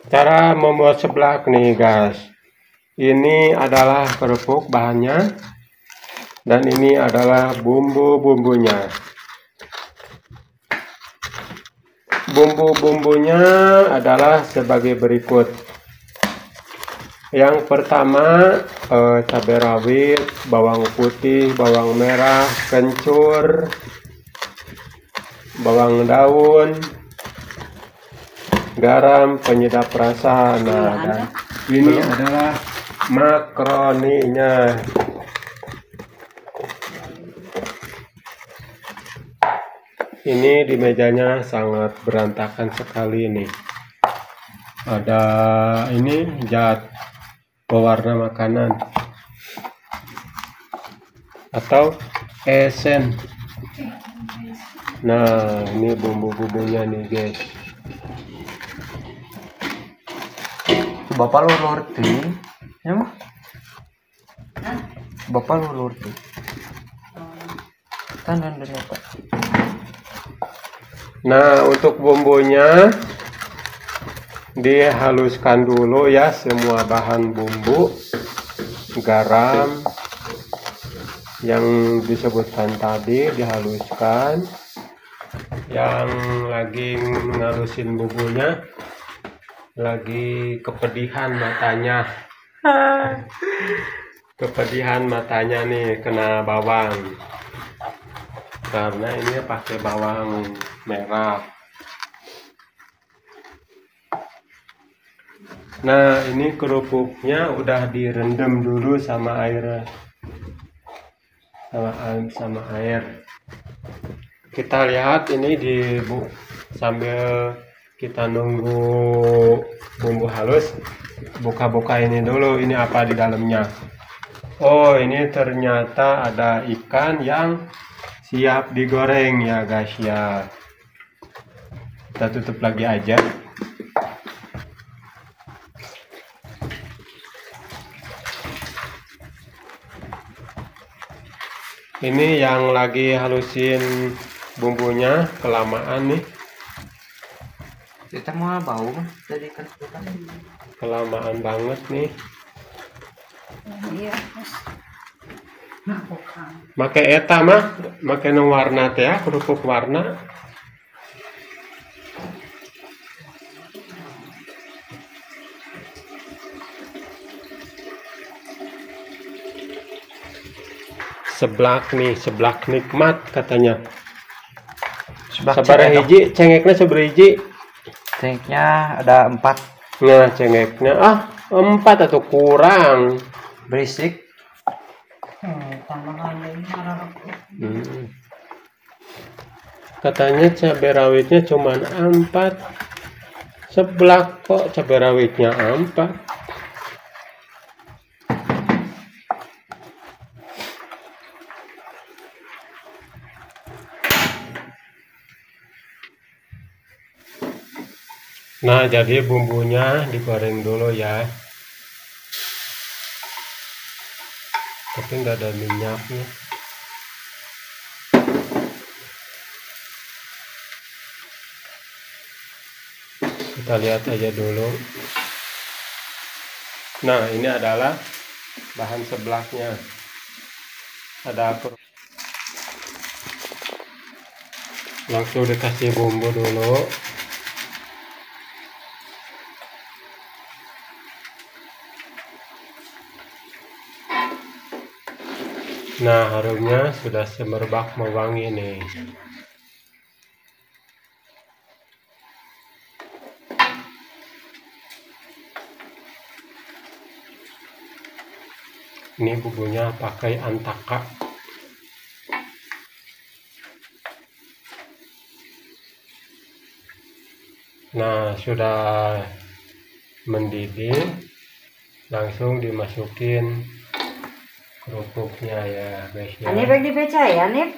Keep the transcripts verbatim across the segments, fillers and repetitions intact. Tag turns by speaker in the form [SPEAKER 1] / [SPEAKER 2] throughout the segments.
[SPEAKER 1] Cara membuat seblak nih guys. Ini adalah kerupuk bahannya, dan ini adalah bumbu-bumbunya. Bumbu-bumbunya adalah sebagai berikut. Yang pertama eh, cabai rawit, bawang putih, bawang merah, kencur, bawang daun, garam, penyedap rasa. Nah, dan ini adalah makaroninya. Ini di mejanya sangat berantakan sekali nih. Ada ini zat pewarna makanan atau esen. Nah, ini bumbu-bumbunya nih guys.
[SPEAKER 2] Bapak lu lurti, ya mah? Bapak lu lurti. Kanan dan apa?
[SPEAKER 1] Nah, untuk bumbunya dihaluskan dulu ya, semua bahan bumbu, garam yang disebutkan tadi dihaluskan. Yang lagi ngalusin bumbunya lagi kepedihan matanya. Kepedihan matanya nih kena bawang. Karena ini pakai bawang merah. Nah, ini kerupuknya udah direndam dulu sama air, sama air, sama air. Kita lihat ini di bu, sambil kita nunggu bumbu halus, buka-buka ini dulu. Ini apa di dalamnya? Oh, ini ternyata ada ikan yang siap digoreng ya guys ya. Kita tutup lagi aja. Ini yang lagi halusin bumbunya kelamaan nih.
[SPEAKER 2] Kita mau bau mah dari kan.
[SPEAKER 1] Kelamaan banget nih.
[SPEAKER 3] Iya.
[SPEAKER 1] Make eta mah, make nu warna teh ya, kerupuk warna. Seblak nih, seblak nikmat katanya. Sabaraha hiji cengeknya sabaraha hiji?
[SPEAKER 2] Cengeknya ada empat.
[SPEAKER 1] Nah, cengeknya ah empat atau kurang.
[SPEAKER 2] Berisik.
[SPEAKER 1] Hmm. Katanya cabai rawitnya cuma empat. Seblak kok cabai rawitnya empat. Nah, jadi bumbunya digoreng dulu ya. Tapi nggak ada minyaknya. Kita lihat aja dulu. Nah, ini adalah bahan seblaknya. Ada apa? Langsung dikasih bumbu dulu. Nah, harumnya sudah semerbak mewangi nih. Ini bumbunya pakai antaka. Nah, sudah mendidih, langsung dimasukin kerupuknya ya guys ya.
[SPEAKER 3] Anip lagi dipercaya, Anip?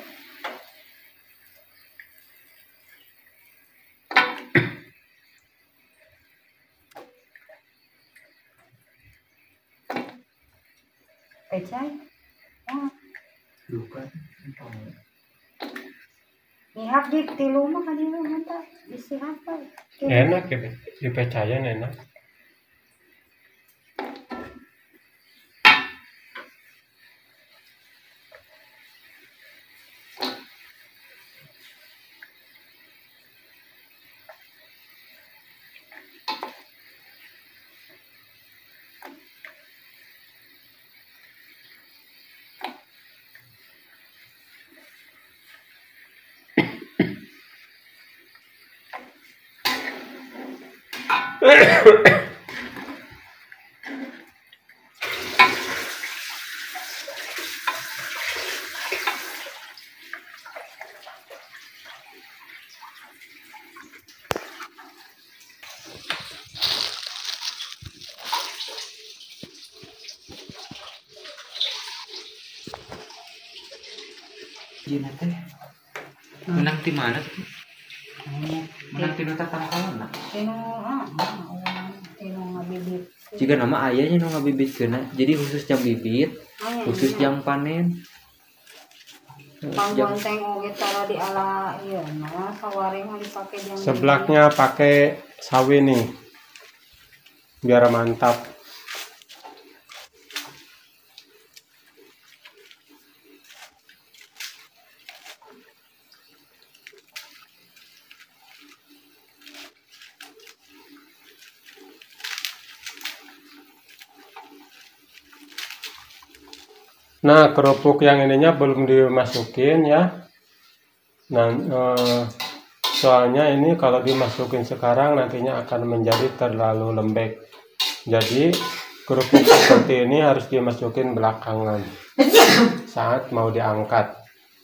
[SPEAKER 3] Percaya? Oh.
[SPEAKER 2] Bukan.
[SPEAKER 3] Ihap di tilu mah kan itu mantap. Isi apa?
[SPEAKER 1] Enak ya, dipercaya enak.
[SPEAKER 2] Gina teh. Menang di mana tuh? Menang di Nusa Tangkalan.
[SPEAKER 3] Tino ah, tino ngabibit.
[SPEAKER 2] Jika nama ayahnya nu ngabibit kena, jadi khusus jam bibit, khusus jam panen. Jam
[SPEAKER 3] Panggonteng oge tara di ala ieu mah sawaring mah dipake jam.
[SPEAKER 1] Seblaknya pakai sawi nih. Biar mantap. Nah, kerupuk yang ininya belum dimasukin ya. Nah, eh, soalnya ini kalau dimasukin sekarang nantinya akan menjadi terlalu lembek. Jadi, kerupuk seperti ini harus dimasukin belakangan saat mau diangkat.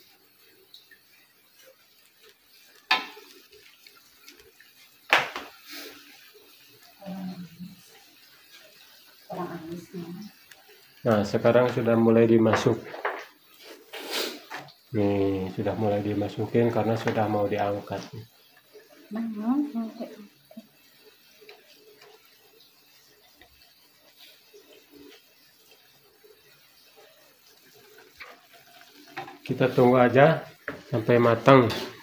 [SPEAKER 1] Nah, sekarang sudah mulai dimasuk. Nih, sudah mulai dimasukin karena sudah mau diangkat. Kita tunggu aja sampai matang.